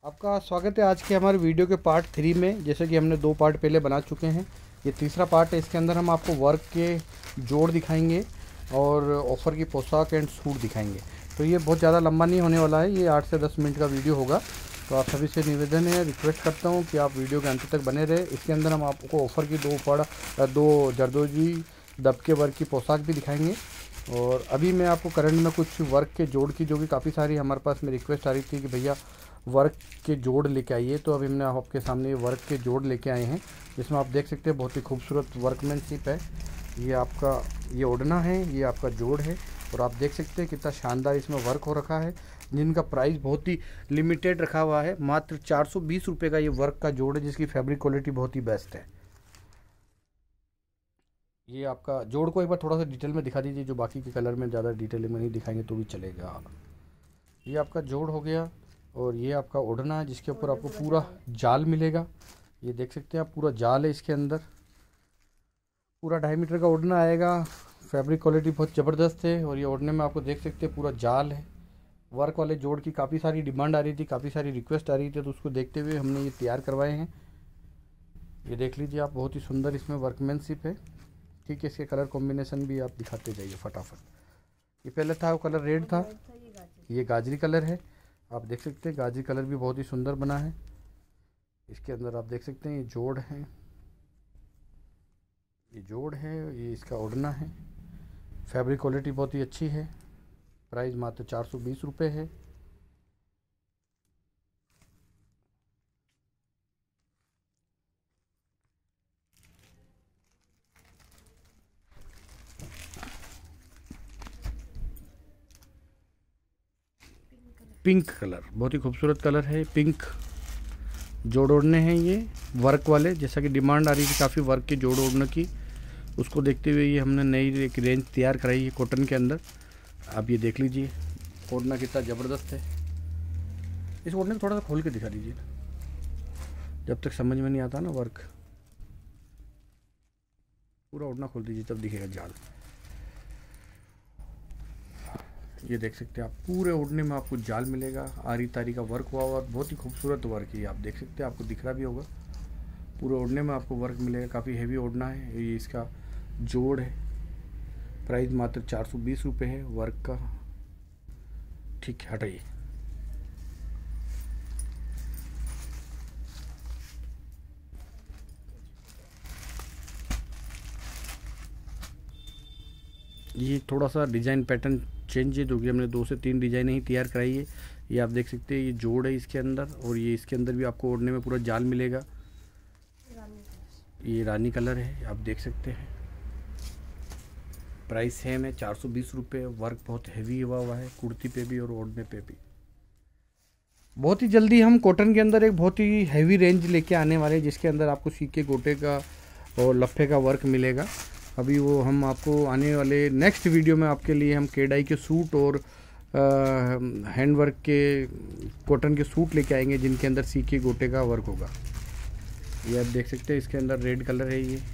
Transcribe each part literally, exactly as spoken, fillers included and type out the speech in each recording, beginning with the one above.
आपका स्वागत है आज के हमारे वीडियो के पार्ट थ्री में। जैसे कि हमने दो पार्ट पहले बना चुके हैं, ये तीसरा पार्ट है। इसके अंदर हम आपको वर्क के जोड़ दिखाएंगे और ऑफ़र की पोशाक एंड सूट दिखाएंगे। तो ये बहुत ज़्यादा लंबा नहीं होने वाला है, ये आठ से दस मिनट का वीडियो होगा। तो आप सभी से निवेदन है, रिक्वेस्ट करता हूँ कि आप वीडियो के अंत तक बने रहे। इसके अंदर हम आपको ऑफ़र की दो पड़ दो जरदोजी दबके वर्क की पोशाक भी दिखाएँगे। और अभी मैं आपको करंट में कुछ वर्क के जोड़ की, जो कि काफ़ी सारी हमारे पास में रिक्वेस्ट आ रही थी कि भैया वर्क के जोड़ लेके आइए, तो अभी हमने आपके सामने वर्क के जोड़ लेके आए हैं, जिसमें आप देख सकते हैं बहुत ही खूबसूरत वर्कमैनशिप है। ये आपका ये ओढ़ना है, ये आपका जोड़ है, और आप देख सकते हैं कितना शानदार इसमें वर्क हो रखा है, जिनका प्राइस बहुत ही लिमिटेड रखा हुआ है। मात्र चार सौ बीस रुपये का ये वर्क का जोड़ है, जिसकी फैब्रिक क्वालिटी बहुत ही बेस्ट है। ये आपका जोड़ को एक बार थोड़ा सा डिटेल में दिखा दीजिए, जो बाकी के कलर में ज़्यादा डिटेल में नहीं दिखाएंगे तो भी चलेगा। ये आपका जोड़ हो गया, और ये आपका ओढ़ना है, जिसके ऊपर आपको पूरा जाल मिलेगा। ये देख सकते हैं आप, पूरा जाल है इसके अंदर। पूरा ढाई मीटर का ओढ़ना आएगा, फैब्रिक क्वालिटी बहुत ज़बरदस्त है। और ये ओढ़ने में आपको देख सकते हैं पूरा जाल है। वर्क वाले जोड़ की काफ़ी सारी डिमांड आ रही थी, काफ़ी सारी रिक्वेस्ट आ रही थी, तो उसको देखते हुए हमने ये तैयार करवाए हैं। ये देख लीजिए आप, बहुत ही सुंदर इसमें वर्कमैनशिप है। ठीक है, इसके कलर कॉम्बिनेशन भी आप दिखाते जाइए फटाफट। ये पहले था वो कलर रेड था, ये गाजरी कलर है। आप देख सकते हैं गाजरी कलर भी बहुत ही सुंदर बना है। इसके अंदर आप देख सकते हैं ये जोड़ है, ये जोड़ है, ये इसका ओढ़ना है। फैब्रिक क्वालिटी बहुत ही अच्छी है। प्राइस मात्र चार सौ बीस रुपये है। पिंक कलर बहुत ही खूबसूरत कलर है। पिंक जोड़ ओढ़ने हैं ये वर्क वाले, जैसा कि डिमांड आ रही थी काफ़ी वर्क के जोड़ ओढ़ने की, उसको देखते हुए ये हमने नई एक रेंज तैयार कराई है कॉटन के अंदर। आप ये देख लीजिए ओढ़ना कितना ज़बरदस्त है। इस ओढ़ने को थोड़ा सा खोल के दिखा दीजिए, जब तक समझ में नहीं आता ना वर्क। पूरा ओढ़ना खोल दीजिए तब दिखेगा जाल। ये देख सकते हैं आप, पूरे ओढ़ने में आपको जाल मिलेगा, आरी तारी का वर्क हुआ हुआ, बहुत ही खूबसूरत वर्क है। आप देख सकते हैं, आपको दिख रहा भी होगा। पूरे ओढ़ने में आपको वर्क मिलेगा, काफ़ी हैवी ओढ़ना है। ये इसका जोड़ है। प्राइस मात्र चार सौ बीस रुपये है वर्क का। ठीक है, हटाइए। ये थोड़ा सा डिज़ाइन पैटर्न चेंज है, जो कि हमने दो से तीन डिज़ाइन ही तैयार कराई है। ये आप देख सकते हैं, ये जोड़ है इसके अंदर, और ये इसके अंदर भी आपको ओढ़ने में पूरा जाल मिलेगा। ये रानी कलर है, आप देख सकते हैं। प्राइस सेम है, चार सौ बीस रुपये। वर्क बहुत हैवी हुआ हुआ है, कुर्ती पे भी और ओढ़ने पे भी। बहुत ही जल्दी हम कॉटन के अंदर एक बहुत ही हैवी रेंज लेके आने वाले हैं, जिसके अंदर आपको सीके गोटे का और लफे का वर्क मिलेगा। अभी वो हम आपको आने वाले नेक्स्ट वीडियो में आपके लिए हम केडाई के सूट और हैंड वर्क के कॉटन के सूट लेके आएंगे, जिनके अंदर सीके गोटे का वर्क होगा। ये आप देख सकते हैं, इसके अंदर रेड कलर है। ये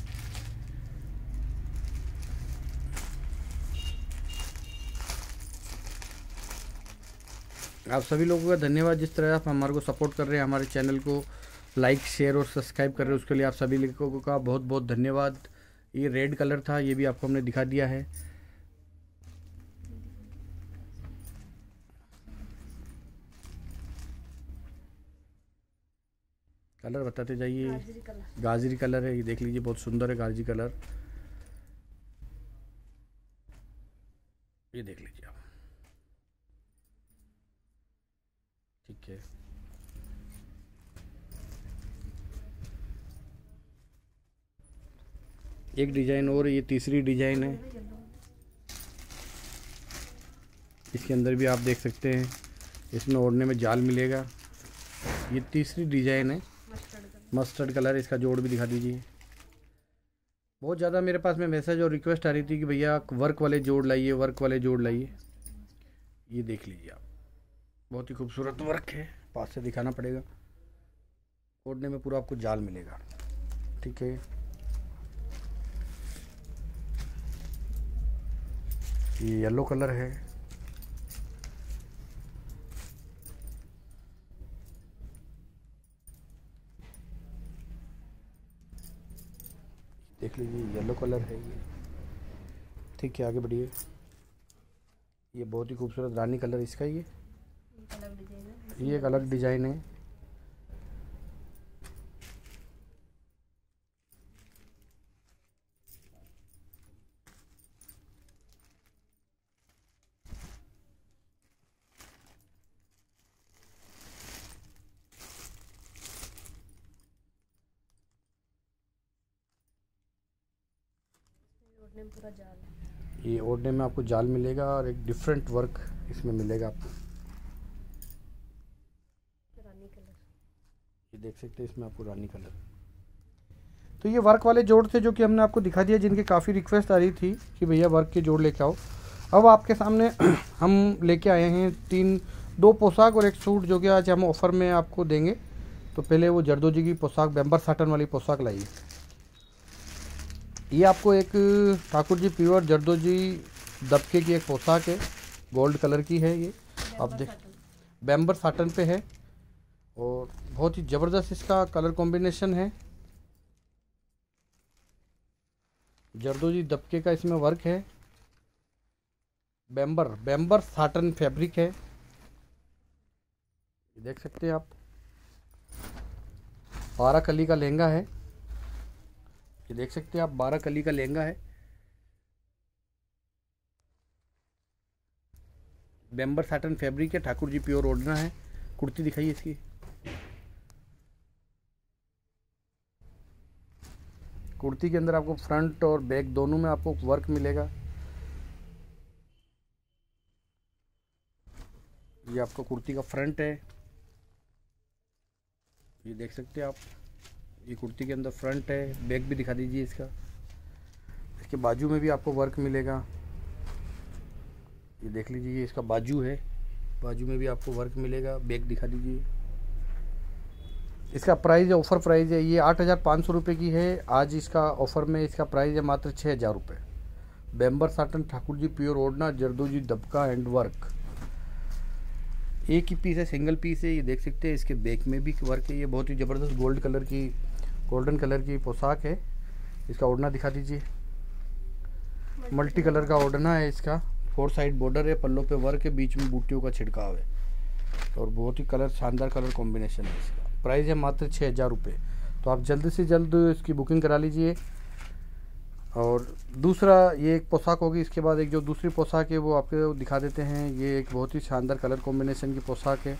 आप सभी लोगों का धन्यवाद, जिस तरह आप हमारे को सपोर्ट कर रहे हैं, हमारे चैनल को लाइक शेयर और सब्सक्राइब कर रहे हैं, उसके लिए आप सभी लोगों का बहुत बहुत धन्यवाद। ये रेड कलर था, ये भी आपको हमने दिखा दिया है। कलर बताते जाइए। गाजरी कलर, गाजरी कलर है, ये देख लीजिए बहुत सुंदर है गाजरी कलर। ये देख लीजिए आप, ठीक है। एक डिजाइन और, ये तीसरी डिजाइन है। इसके अंदर भी आप देख सकते हैं, इसमें ओढ़ने में जाल मिलेगा। ये तीसरी डिजाइन है, मस्टर्ड कलर। इसका जोड़ भी दिखा दीजिए। बहुत ज़्यादा मेरे पास में मैसेज और रिक्वेस्ट आ रही थी कि भैया वर्क वाले जोड़ लाइए, वर्क वाले जोड़ लाइए। ये देख लीजिए आप, बहुत ही खूबसूरत वर्क है, पास से दिखाना पड़ेगा। ओढ़ने में पूरा आपको जाल मिलेगा, ठीक है। ये येलो कलर है, देख लीजिए येलो कलर है ये। ठीक है, आगे बढ़िए। ये बहुत ही खूबसूरत रानी कलर इसका, ये ये एक अलग डिजाइन है। पूरा जाल, ये ओढ़ने में आपको जाल मिलेगा और एक डिफरेंट वर्क इसमें मिलेगा आपको। रानी कलर, ये देख सकते हैं इसमें आपको रानी कलर। तो ये वर्क वाले जोड़ थे जो कि हमने आपको दिखा दिया, जिनकी काफ़ी रिक्वेस्ट आ रही थी कि भैया वर्क के जोड़ लेके आओ। अब आपके सामने हम लेके आए हैं तीन दो पोशाक और एक सूट, जो कि आज हम ऑफ़र में आपको देंगे। तो पहले वो जरदोजी की पोशाक, बैम्बर साटन वाली पोशाक लाइए। ये आपको एक ठाकुर जी प्योर जरदोजी दबके की एक पोशाक है, गोल्ड कलर की है ये। आप देख, बैम्बर साटन पे है और बहुत ही ज़बरदस्त इसका कलर कॉम्बिनेशन है। जरदोजी दबके का इसमें वर्क है। बैम्बर बैम्बर साटन फैब्रिक है, देख सकते हैं आप। बारह कली का लहंगा है, ये देख सकते हैं आप, बारह कली का लहंगा है। बैम्बर साटन फैब्रिक है, ठाकुर जी प्योर ओढ़ना है। कुर्ती दिखाइए इसकी। कुर्ती के अंदर आपको फ्रंट और बैक दोनों में आपको वर्क मिलेगा। ये आपका कुर्ती का फ्रंट है, ये देख सकते हैं आप। ये कुर्ती के अंदर फ्रंट है, बैक भी दिखा दीजिए इसका। इसके बाजू में भी आपको वर्क मिलेगा, ये देख लीजिए। ये इसका बाजू है, बाजू में भी आपको वर्क मिलेगा। बैक दिखा दीजिए। इसका प्राइस है, ऑफ़र प्राइस है, ये आठ हज़ार पाँच सौ रुपये की है। आज इसका ऑफ़र में इसका प्राइस है मात्र छः हज़ार रुपये। बैम्बर साटन ठाकुर जी प्योर ओढ़ना, जरदोजी दबका एंड वर्क। एक ही पीस है, सिंगल पीस है, ये देख सकते हैं। इसके बैक में भी वर्क है। ये बहुत ही ज़बरदस्त गोल्ड कलर की गोल्डन कलर की पोशाक है। इसका ओढ़ना दिखा दीजिए। मल्टी कलर का ओढ़ना है इसका। फोर साइड बॉर्डर है, पल्लों पे वर्क है, बीच में बूटियों का छिड़काव है और बहुत ही कलर शानदार कलर कॉम्बिनेशन है इसका। प्राइस है मात्र छः हज़ार रुपये। तो आप जल्द से जल्द इसकी बुकिंग करा लीजिए। और दूसरा ये एक पोशाक होगी, इसके बाद एक जो दूसरी पोशाक है वो आपको दिखा देते हैं। ये एक बहुत ही शानदार कलर कॉम्बिनेशन की पोशाक है,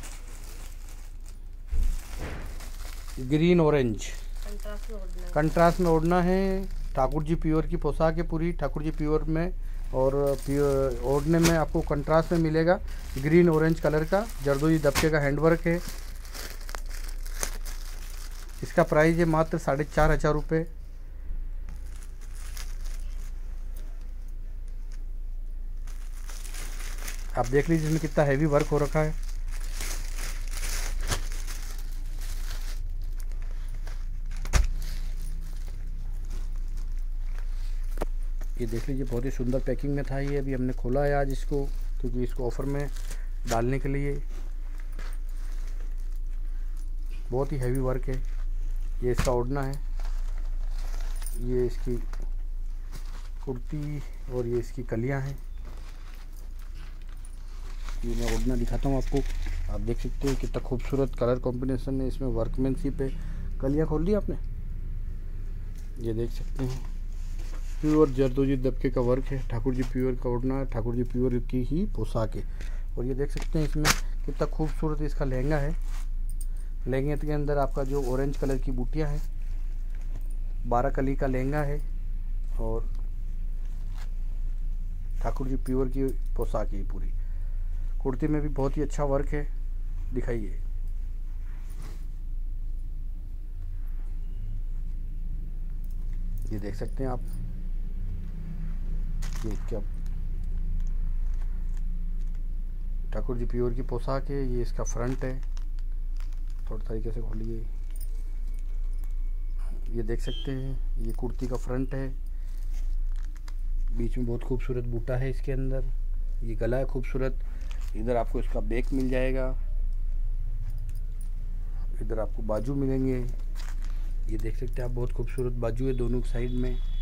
ग्रीन ऑरेंज कंट्रास्ट में ओढ़ना है। ठाकुर जी प्योर की पोशाक है पूरी, ठाकुर जी प्योर में। और प्योर ओढ़ने में आपको कंट्रास्ट में मिलेगा ग्रीन ऑरेंज कलर का। जरदोजी दबके का हैंडवर्क है। इसका प्राइस है मात्र साढ़े चार हज़ार रुपये। आप देख लीजिए इसमें कितना हैवी वर्क हो रखा है। ये देख लीजिए, बहुत ही सुंदर पैकिंग में था ये। अभी हमने खोला है आज इसको, क्योंकि इसको ऑफ़र में डालने के लिए। बहुत ही हैवी वर्क है। ये इसका ओढ़ना है, ये इसकी कुर्ती और ये इसकी कलियां हैं। ये मैं ओढ़ना दिखाता हूँ आपको। आप देख सकते हैं कितना खूबसूरत कलर कॉम्बिनेशन है इसमें, वर्कमैनशिप है। कलियां खोल ली आपने, ये देख सकते हैं। प्योर जरदोजी दबके का वर्क है, ठाकुर जी प्योर का ओढ़ना, ठाकुर जी प्योर की ही पोशाक है। और ये देख सकते हैं इसमें कितना खूबसूरत इसका लहंगा है। लहंगे के अंदर आपका जो ऑरेंज कलर की बूटियाँ हैं, बारह कली का लहंगा है और ठाकुर जी प्योर की पोशाक है पूरी। कुर्ती में भी बहुत ही अच्छा वर्क है, दिखाइए। ये देख सकते हैं आप, ये क्या ठाकुर जी प्योर की पोशाक है। ये इसका फ्रंट है, थोड़ा तरीके से खोलिए। ये देख सकते हैं, ये कुर्ती का फ्रंट है। बीच में बहुत खूबसूरत बूटा है इसके अंदर। ये गला है खूबसूरत। इधर आपको इसका बैक मिल जाएगा, इधर आपको बाजू मिलेंगे। ये देख सकते हैं आप, बहुत खूबसूरत बाजू है दोनों साइड में।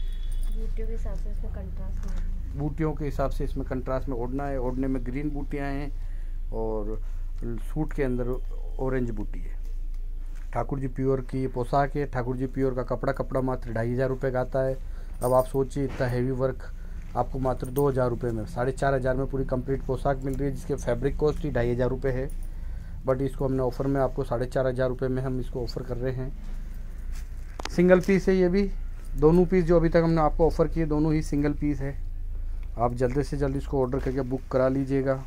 बूटियों के हिसाब से इसमें कंट्रास्ट में बूटियों के हिसाब से इसमें कंट्रास्ट में ओढ़ना है। ओढ़ने में ग्रीन बूटियाँ हैं और सूट के अंदर ऑरेंज बूटी है। ठाकुर जी प्योर की पोशाक है। ठाकुर जी प्योर का कपड़ा कपड़ा मात्र ढाई हज़ार रुपये का आता है। अब आप सोचिए इतना हैवी वर्क आपको मात्र दो हज़ार रुपये में, साढ़े चार हज़ार में पूरी कंप्लीट पोशाक मिल रही है, जिसके फैब्रिक कॉस्ट ही ढाई हज़ार रुपये है। बट इसको हमने ऑफ़र में आपको साढ़े चार हज़ार रुपये में हम इसको ऑफ़र कर रहे हैं। सिंगल पीस है ये भी। दोनों पीस जो अभी तक हमने आपको ऑफ़र किए दोनों ही सिंगल पीस है। आप जल्दी से जल्दी इसको ऑर्डर करके बुक करा लीजिएगा।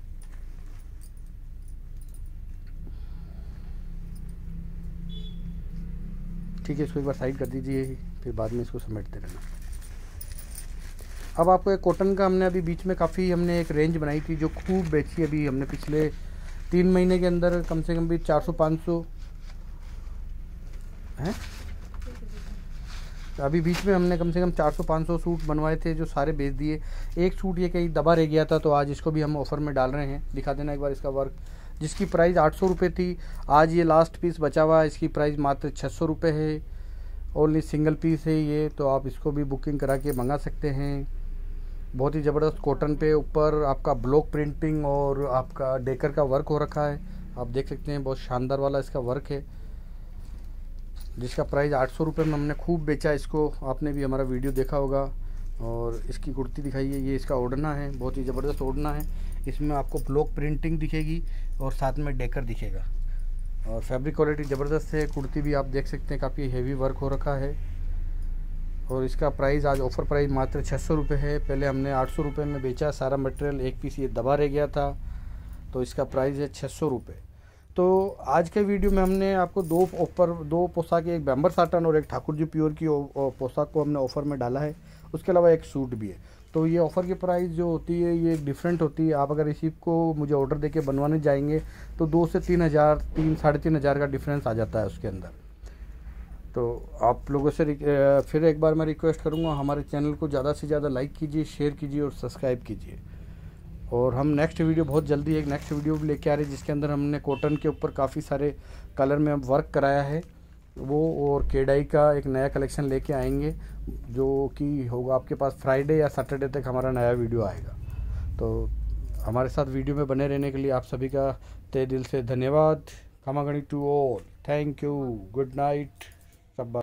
ठीक है, इसको एक बार साइड कर दीजिए, फिर बाद में इसको समेटते रहना। अब आपको एक कॉटन का हमने अभी बीच में काफ़ी हमने एक रेंज बनाई थी जो खूब बेची। अभी हमने पिछले तीन महीने के अंदर कम से कम भी चार सौ पाँच सौ हैं, अभी बीच में हमने कम से कम चार सौ पाँच सौ सूट बनवाए थे जो सारे बेच दिए। एक सूट ये कहीं दबा रह गया था तो आज इसको भी हम ऑफ़र में डाल रहे हैं। दिखा देना एक बार इसका वर्क, जिसकी प्राइस आठ सौ रुपये थी, आज ये लास्ट पीस बचा हुआ है, इसकी प्राइस मात्र छः सौ रुपये है। ओनली सिंगल पीस है ये, तो आप इसको भी बुकिंग करा के मंगा सकते हैं। बहुत ही ज़बरदस्त कॉटन पे ऊपर आपका ब्लॉक प्रिंटिंग और आपका डेकर का वर्क हो रखा है। आप देख सकते हैं बहुत शानदार वाला इसका वर्क है, जिसका प्राइस आठ सौ रुपये में हमने खूब बेचा इसको। आपने भी हमारा वीडियो देखा होगा। और इसकी कुर्ती दिखाइए, ये इसका ओढ़ना है, बहुत ही ज़बरदस्त ओढ़ना है। इसमें आपको ब्लॉक प्रिंटिंग दिखेगी और साथ में डेकर दिखेगा और फैब्रिक क्वालिटी ज़बरदस्त है। कुर्ती भी आप देख सकते हैं काफ़ी हेवी वर्क हो रखा है और इसका प्राइस आज ऑफ़र प्राइस मात्र छः सौ रुपये है। पहले हमने आठ सौ रुपये में बेचा सारा मटेरियल, एक पीस ये दबा रह गया था, तो इसका प्राइस है छः सौ रुपये। तो आज के वीडियो में हमने आपको दो ऑफर दो पोशाक, एक बैम्बर साटन और एक ठाकुर जी प्योर की पोशाक को हमने ऑफ़र में डाला है। उसके अलावा एक सूट भी है। तो ये ऑफ़र की प्राइस जो होती है ये डिफरेंट होती है। आप अगर इसी को मुझे ऑर्डर देके बनवाने जाएंगे तो दो से तीन हज़ार तीन साढ़े तीन हज़ार का डिफरेंस आ जाता है उसके अंदर। तो आप लोगों से फिर एक बार मैं रिक्वेस्ट करूँगा, हमारे चैनल को ज़्यादा से ज़्यादा लाइक कीजिए, शेयर कीजिए और सब्सक्राइब कीजिए। और हम नेक्स्ट वीडियो बहुत जल्दी एक नेक्स्ट वीडियो भी लेके आ रहे हैं, जिसके अंदर हमने कॉटन के ऊपर काफ़ी सारे कलर में वर्क कराया है वो, और केडाई का एक नया कलेक्शन लेके आएंगे जो कि होगा आपके पास फ्राइडे या सैटरडे तक हमारा नया वीडियो आएगा। तो हमारे साथ वीडियो में बने रहने के लिए आप सभी का तहे दिल से धन्यवाद। खमा गणी to all, thank you, good night सब।